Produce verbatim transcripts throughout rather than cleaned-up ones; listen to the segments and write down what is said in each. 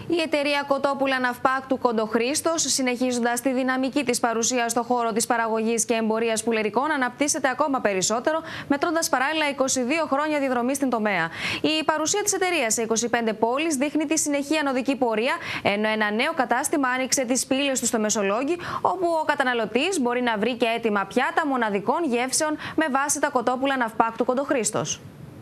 Η εταιρεία Κοτόπουλα Ναυπάκτου Κοντοχρήστος, συνεχίζοντας τη δυναμική της παρουσία στον χώρο της παραγωγής και εμπορίας πουλερικών, αναπτύσσεται ακόμα περισσότερο, μετρώντας παράλληλα είκοσι δύο χρόνια διαδρομή στην τομέα. Η παρουσία της εταιρείας σε είκοσι πέντε πόλεις δείχνει τη συνεχή ανωδική πορεία, ενώ ένα νέο κατάστημα άνοιξε τις πύλες του στο Μεσολόγγι, όπου ο καταναλωτής μπορεί να βρει και έτοιμα πιάτα μοναδικών γεύσεων με βάση τα Κοτόπουλα Ναυπάκτου Κοντοχρήστος.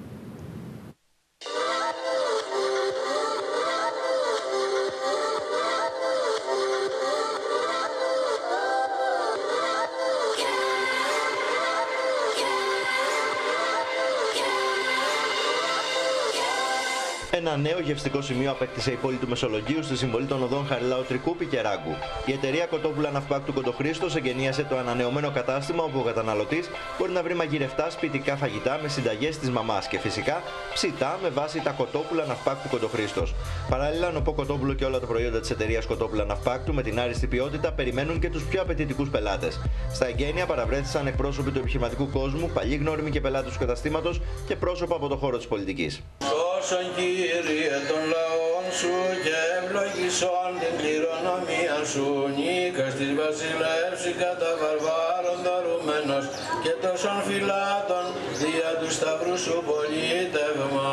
Ένα νέο γευστικό σημείο απέκτησε η πόλη του Μεσολογγίου στη συμβολή των οδών Χαριλάου, Τρικούπη και Ράγκου. Η εταιρεία Κοτόπουλα Ναυπάκτου Κοντοχρήστος εγκαινίασε το ανανεωμένο κατάστημα, όπου ο καταναλωτής μπορεί να βρει μαγειρευτά σπιτικά φαγητά με συνταγές της μαμάς και φυσικά ψητά με βάση τα Κοτόπουλα Ναυπάκτου Κοντοχρήστος. Παράλληλα, νοπό κοτόπουλο και όλα τα προϊόντα της εταιρείας Κοτόπουλα Ναυπάκτου με την άριστη ποιότητα περιμένουν και τους πιο απαιτητικούς πελάτες. Στα εγγένεια παραβρέθησαν εκπρόσωποι του επιχειρηματικού κόσμου, παλιοί γνώριμοι και πελάτες του καταστήματος και πρόσωπα από το χώρο της πολιτικής. Σώσον, Κύριε, των λαών σου και ευλογήσον την κληρονομία σου. Νίκας της βασιλεύση κατά βαρβάρων δωρούμενος και τόσων φυλάτων δια του σταυρού σου πολίτευμα.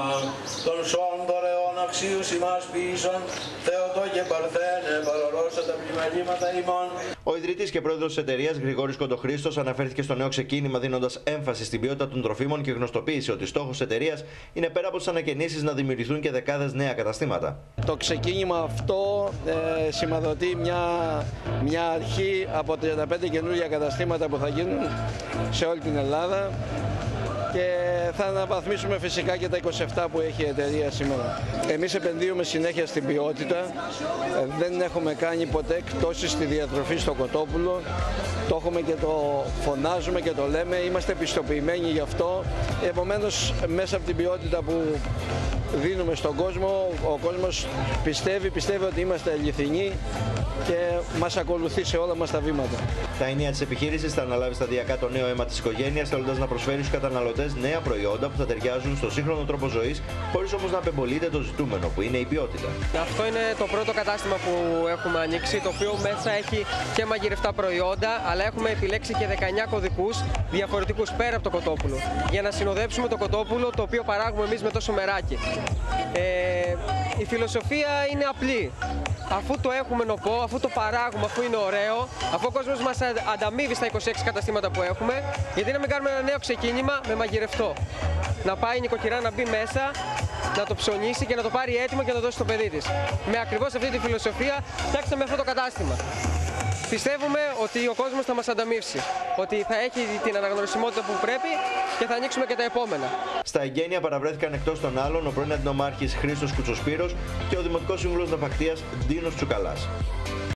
Των σών δωρεών αξίους ημάς πίσων, Θεοτό και Παρθένε, παρορώσα τα πλημελήματα ημών. Ο ιδρυτής και πρόεδρος της εταιρείας, Γρηγόρης Κοντοχρήστος, αναφέρθηκε στο νέο ξεκίνημα, δίνοντας έμφαση στην ποιότητα των τροφίμων και γνωστοποίησε ότι στόχος της εταιρείας είναι πέρα από τις ανακαινήσεις να δημιουργηθούν και δεκάδες νέα καταστήματα. Το ξεκίνημα αυτό ε, σηματοδοτεί μια, μια αρχή από τριάντα πέντε καινούργια καταστήματα που θα γίνουν σε όλη την Ελλάδα και θα αναβαθμίσουμε φυσικά και τα είκοσι επτά που έχει η εταιρεία σήμερα. Εμείς επενδύουμε συνέχεια στην ποιότητα, δεν έχουμε κάνει ποτέ εκτόσεις στη διατροφή στο κοτόπουλο, το έχουμε και το φωνάζουμε και το λέμε, είμαστε πιστοποιημένοι γι' αυτό, επομένως μέσα από την ποιότητα που δίνουμε στον κόσμο, ο κόσμος πιστεύει, πιστεύει ότι είμαστε αληθινοί και μας ακολουθεί σε όλα μας τα βήματα. Τα ενία της επιχείρησης θα αναλάβει σταδιακά το νέο αίμα της οικογένειας, θέλοντας να προσφέρει στους καταναλωτές νέα προϊόντα που θα ταιριάζουν στο σύγχρονο τρόπο ζωής, χωρίς όμως να απεμπολείται το ζητούμενο, που είναι η ποιότητα. Αυτό είναι το πρώτο κατάστημα που έχουμε ανοίξει, το οποίο μέσα έχει και μαγειρευτά προϊόντα, αλλά έχουμε επιλέξει και δεκαεννιά κωδικούς διαφορετικούς πέρα από το κοτόπουλο, για να συνοδέψουμε το κοτόπουλο, το οποίο παράγουμε εμείς με τόσο μεράκι. Ε, η φιλοσοφία είναι απλή. Αφού το έχουμε νοπό, αφού το παράγουμε, αφού είναι ωραίο, αφού ο κόσμος μας ανταμείβει στα είκοσι έξι καταστήματα που έχουμε, γιατί να μην κάνουμε ένα νέο ξεκίνημα με μαγειρευτό. Να πάει η νοικοκυρά να μπει μέσα, να το ψωνίσει και να το πάρει έτοιμο και να το δώσει στο παιδί της. Με ακριβώς αυτή τη φιλοσοφία φτιάξαμε αυτό το κατάστημα. Πιστεύουμε ότι ο κόσμος θα μας ανταμείψει, ότι θα έχει την αναγνωρισιμότητα που πρέπει και θα ανοίξουμε και τα επόμενα. Στα εγγένεια παραβρέθηκαν εκτός των άλλων ο πρώην αντινομάρχης Χρήστος Κουτσοσπύρος και ο Δημοτικός Σύμβουλος Ναυπακτίας Ντίνος Τσουκαλάς.